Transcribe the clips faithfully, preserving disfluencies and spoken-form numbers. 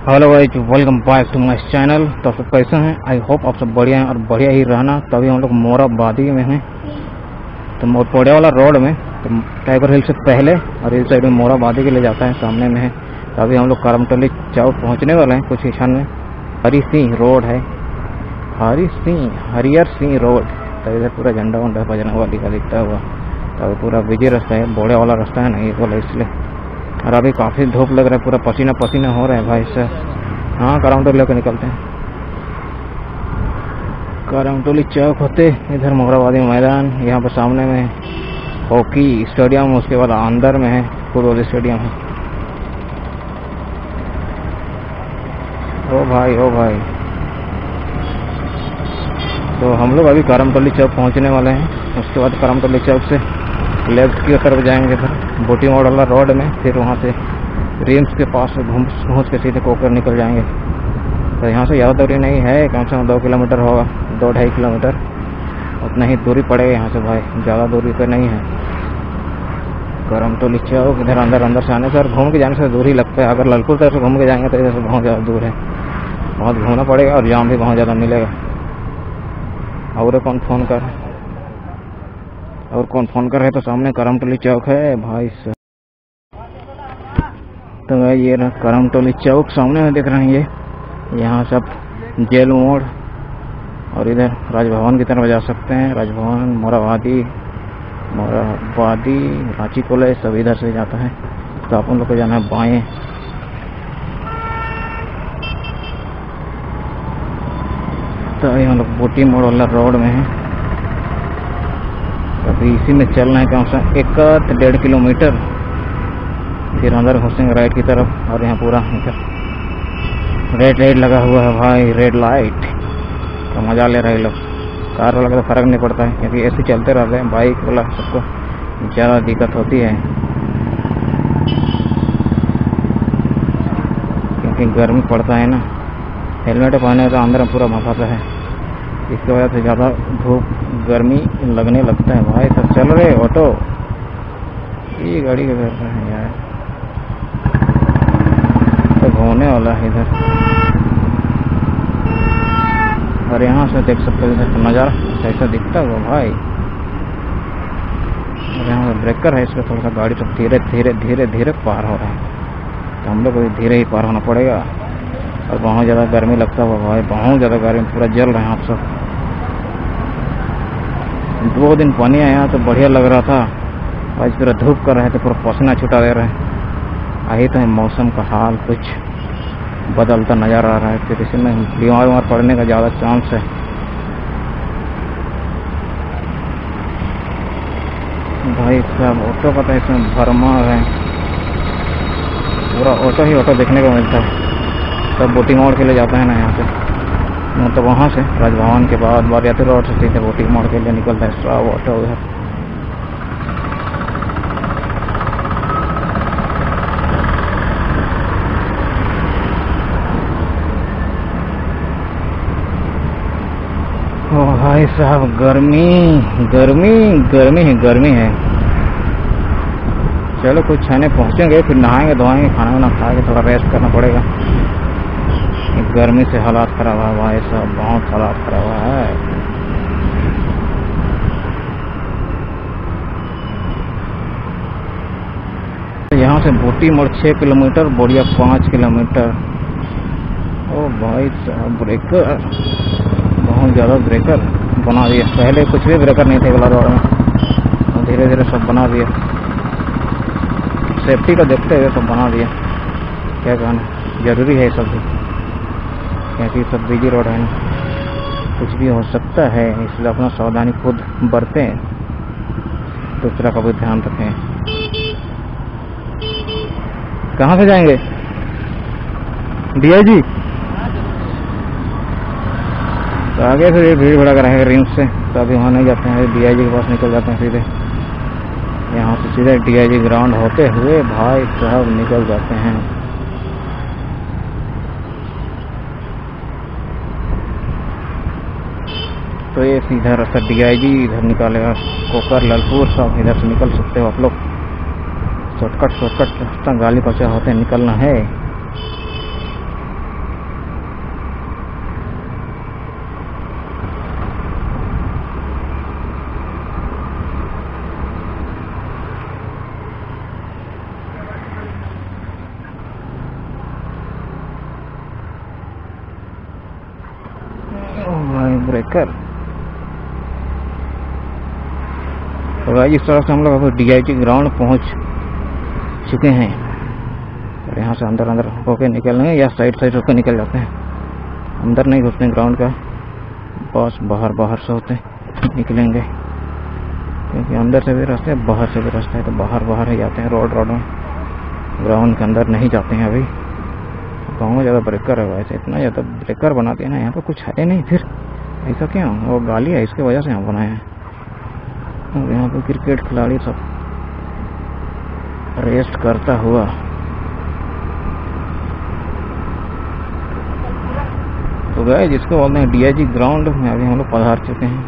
Hello guys, welcome back to my channel. तो सब कैसे हैं? आई होप आप सब बढ़िया हैं और बढ़िया ही रहना। तो अभी हम लोग मोराबादी में हैं, तो मोरपोड़े वाला रोड में, तो टाइगर हिल से पहले और इस साइड में मोराबादी के लिए जाता है, सामने में है। तो अभी हम लोग करमटली चौक पहुंचने वाले हैं कुछ ही क्षण में। हरी सिंह रोड है, हरी सिंह हरियर सिंह रोड। तो इधर पूरा झंडा वंडा बजरंग वाली का दिखता हुआ। तो पूरा बिजी रास्ता है, बोड़े वाला रास्ता है ना ये वाला, इसलिए। और अभी काफ़ी धूप लग रहा है, पूरा पसीना पसीना हो रहा है भाई से। हाँ, करमटोली लेकर निकलते हैं। करमटोली चौक होते इधर मोराबादी मैदान, यहाँ पर सामने में हॉकी स्टेडियम, उसके बाद अंदर में है फुटबॉल स्टेडियम है। ओ भाई ओ भाई, तो हम लोग अभी करमटोली चौक पहुँचने वाले हैं। उसके बाद करमटोली चौक से लेफ्ट की तरफ जाएंगे, फिर बोटी मोड़ वाला रोड में, फिर वहाँ से रिम्स के पास से घूम घूस के सीधे कोकर निकल जाएंगे। तो यहाँ से ज़्यादा दूरी नहीं है, कम से कम दो किलोमीटर होगा, दो ढाई किलोमीटर उतना ही दूरी पड़ेगा यहाँ से भाई, ज़्यादा दूरी पे नहीं है। करमटोली चौक इधर अंदर अंदर से आने से और घूम के जाने से दूर ही लगता है। अगर ललपुर तरफ से घूम के जाएंगे तो इधर से बहुत ज़्यादा दूर है, बहुत घूमना पड़ेगा और जाम भी बहुत ज़्यादा मिलेगा। और कौन फ़ोन कर और कौन फ़ोन कर रहे? तो सामने करमटोली चौक है भाई साहब। तो भाई ये रहा करमटोली चौक, सामने में देख रहे हैं ये। यहाँ सब जेल मोड़ और इधर राजभवन की तरफ जा सकते हैं। राजभवन, मोराबादी, मोराबादी, रांची कॉलेज सब इधर से जाता है। तो अपन लोग को जाना है बाएं। तो ये हम लोग बोटी मोड़ वाला रोड में है, अभी इसी में चलना है कम से कम एक डेढ़ किलोमीटर, फिर अंदर घुसेंगे राइट की तरफ। और यहाँ पूरा रेड लाइट लगा हुआ है भाई, रेड लाइट तो मज़ा ले रहे लोग। कार वाला का तो फर्क नहीं पड़ता है, क्योंकि ऐसे चलते रहते हैं। बाइक वाला सबको ज़्यादा दिक्कत होती है, क्योंकि गर्मी पड़ता है ना। हेलमेट पहने तो अंदर में पूरा भफाता है, इसकी वजह से ज़्यादा धूप गर्मी लगने लगता है भाई। सब चल रहे ऑटो, ये गाड़ी का घर है यार, तो घूमने वाला है इधर। और यहाँ से देख सकते हो इधर नज़ारा कैसा दिखता है भाई। और यहाँ ब्रेकर है, इसमें थोड़ा सा गाड़ी तो धीरे धीरे धीरे धीरे पार हो रहा है, तो हम लोग को धीरे ही पार होना पड़ेगा। और बहुत ज़्यादा गर्मी लगता हुआ भाई, बहुत ज़्यादा गर्मी, पूरा जल रहे हैं आप सब। दो दिन पानी आया तो बढ़िया लग रहा था, आज पूरा धूप कर रहे थे, पूरा पसीना छुटा दे रहे हैं। आई तो है मौसम का हाल कुछ बदलता नज़र आ रहा है, फिर इसमें बीमार बीमार पड़ने का ज़्यादा चांस है भाई साहब। ऑटो का तो इसमें भरमार है, पूरा ऑटो ही ऑटो देखने को मिलता है। सब बोटी मोड़ के लिए जाता है ना यहाँ से, मतलब वहाँ से राजभवन के बाद बारियाती रोड से सीधे बोटी मोड़ के लिए निकलता है सब ऑटो उधर। ओ भाई साहब, गर्मी गर्मी गर्मी है गर्मी है। चलो कुछ छाने पहुँचेंगे, फिर नहाएंगे धोएंगे, खाना वाना खा के थोड़ा रेस्ट करना पड़ेगा। गर्मी से हालात खराब है भाई साहब, बहुत हालात खराब है। यहाँ से बोटी मोड़ छः किलोमीटर, बोरिया पाँच किलोमीटर। ओ भाई साहब, ब्रेकर बहुत ज़्यादा ब्रेकर बना दिया। पहले कुछ भी ब्रेकर नहीं थे वाला रोड में, धीरे धीरे सब बना दिया। सेफ्टी का देखते हुए सब बना दिया। क्या कहना, जरूरी है सब भी, क्योंकि सब बिजी रोड है ना, कुछ भी हो सकता है, इसलिए अपना सावधानी खुद बरतें, दूसरा का भी ध्यान रखें। कहाँ से जाएंगे? डीआईजी तो आगे फिर भीड़ भड़ा का रहेगा रिम्स से, तो अभी वहाँ नहीं जाते हैं, डीआईजी के पास निकल जाते हैं सीधे। यहाँ से सीधे डीआईजी ग्राउंड होते हुए भाई साहब निकल जाते हैं। तो ये सीधा रास्ता डीआईजी इधर निकालेगा, कोकर ललपुर सब इधर से निकल सकते हो आप लोग। शॉर्टकट शॉर्टकट रास्ता गाली पचा होते निकलना है। भाई ब्रेकर। तो भाई इस तरह से हम लोग अभी डी आई जी ग्राउंड पहुंच चुके हैं और यहाँ से अंदर अंदर होके निकलेंगे या साइड साइड होकर निकल जाते हैं। अंदर नहीं घुसते ग्राउंड का, बस बाहर बाहर से होते निकलेंगे, क्योंकि अंदर से भी रास्ते है बाहर से भी रास्ता है, तो बाहर बाहर ही जाते हैं रोड रोड में, ग्राउंड के अंदर नहीं जाते हैं। अभी गाँव में ज़्यादा ब्रेकर है, वैसे इतना ज़्यादा ब्रेकर बनाते हैं ना, यहाँ पे कुछ है नहीं। फिर ऐसा क्यों? वो गाली है, इसके वजह से यहाँ बनाए हैं। और यहाँ पे क्रिकेट खिलाड़ी सब रेस्ट करता हुआ तो गए जिसको बोलते हैं डी आई जी ग्राउंड में अभी हम लोग पधार चुके हैं।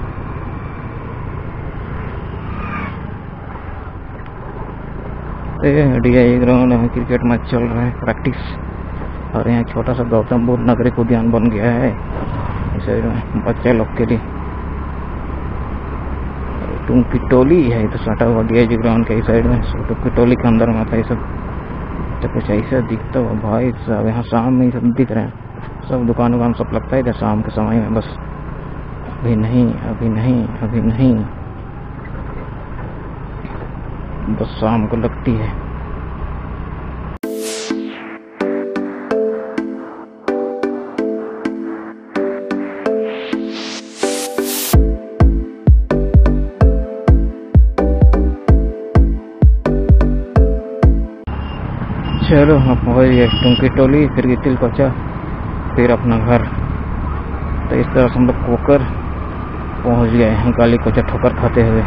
डी आई जी ग्राउंड में क्रिकेट मैच चल रहा है, प्रैक्टिस। और यहाँ छोटा सा गौतम बुद्ध नागरिक उद्यान बन गया है इस साइड में बच्चे लोग के लिए। टूंकी टोली है तो सटा हुआ डी आई जी ग्राउंड के इस साइड में, टूंकी टोली के अंदर में आता है सब। तो कुछ ऐसा दिखता हुआ भाई साहब, यहाँ शाम में सब दिख रहे हैं, सब दुकान वुकान सब लगता है शाम के समय में। बस अभी नहीं अभी नहीं अभी नहीं बस शाम को लगती है। चलो हम पहुँच गए टूंकी टोली, फिर गितिल कोचा, फिर अपना घर। तो इस तरह से हम लोग कोकर पहुँच गए हैं, गाली कोचा ठोकर खाते हुए।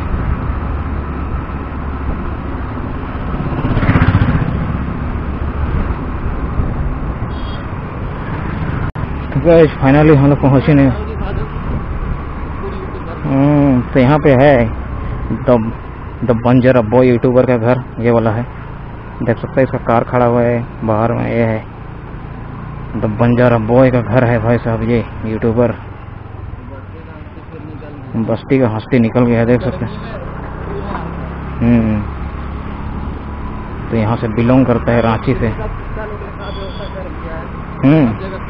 तो गाइस फाइनली हम लोग पहुँचे नहीं। हम्म तो यहाँ पे है द द बंजर बॉय यूट्यूबर का घर, ये वाला है, देख सकते हैं। इसका कार खड़ा हुआ है बाहर में, ये है द बंजारा बॉय का घर है भाई साहब। ये यूट्यूबर बस्ती का हस्ती निकल गया, देख सकते हैं। हम्म तो यहाँ से बिलोंग करता है, रांची से। हम्म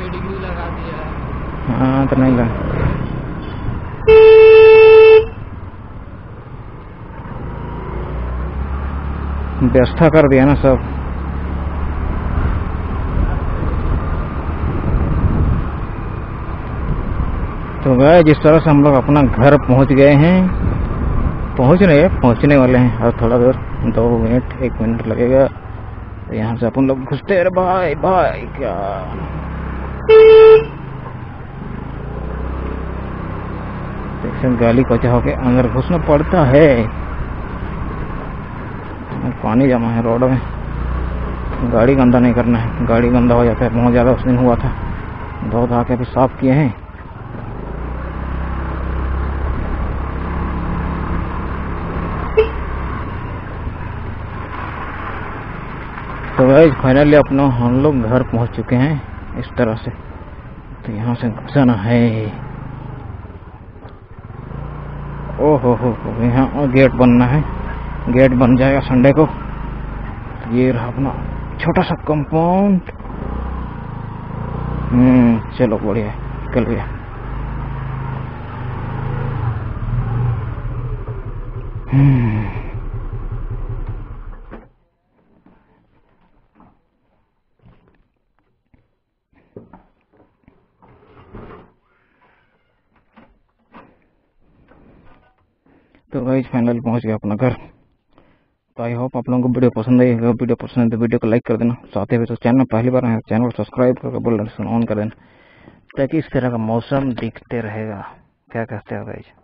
हाँ तो नहीं लगा व्यवस्था कर दिया ना सब। तो गए जिस तरह से हम लोग अपना घर पहुंच गए हैं, पहुंच रहे पहुंचने वाले हैं और थोड़ा देर, दो मिनट एक मिनट लगेगा। तो यहाँ से अपन लोग घुसते हैं। भाई भाई क्या गाली कोचा होके अंदर घुसना पड़ता है। पानी जमा है रोड में, गाड़ी गंदा नहीं करना है, गाड़ी गंदा हो जाता है। बहुत ज़्यादा उस दिन हुआ था, धो धा के भी साफ किए हैं। तो गाइस फाइनली अपना हम लोग घर पहुंच चुके हैं इस तरह से। तो यहाँ से घुसना है। ओहो हो हो यहाँ गेट बनना है, गेट बन जाएगा संडे को। ये रहा अपना छोटा सा कंपाउंड। हम्म चलो बढ़िया निकल गया। हम्म तो गाइस फाइनल पहुंच गया अपना घर। तो आई होप आप लोगों को वीडियो पसंद आई होगा। वीडियो पसंद है तो वीडियो को लाइक कर देना, साथ ही तो चैनल पहली बार है चैनल को सब्सक्राइब करके बेल आइकन ऑन कर देना, ताकि इस तरह का मौसम दिखते रहेगा। क्या कहते हो गाइस?